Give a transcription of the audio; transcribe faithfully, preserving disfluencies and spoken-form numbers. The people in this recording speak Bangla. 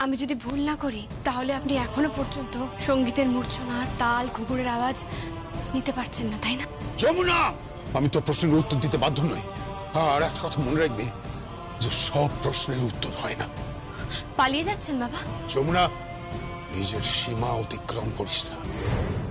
আমি যদি ভুল না করি তাহলে আপনি এখনো পর্যন্ত সঙ্গীতের মূর্ছনা, তাল, ঘুঘুরের আওয়াজ নিতে পারছেন না, তাই না? যমুনা, আমি তো প্রশ্নের উত্তর দিতে বাধ্য নই। আর একটা কথা মনে রাখবে যে সব প্রশ্নের উত্তর হয় না। পালিয়ে যাচ্ছেন বাবা? যমুনা, নিজের সীমা অতিক্রম করিস না।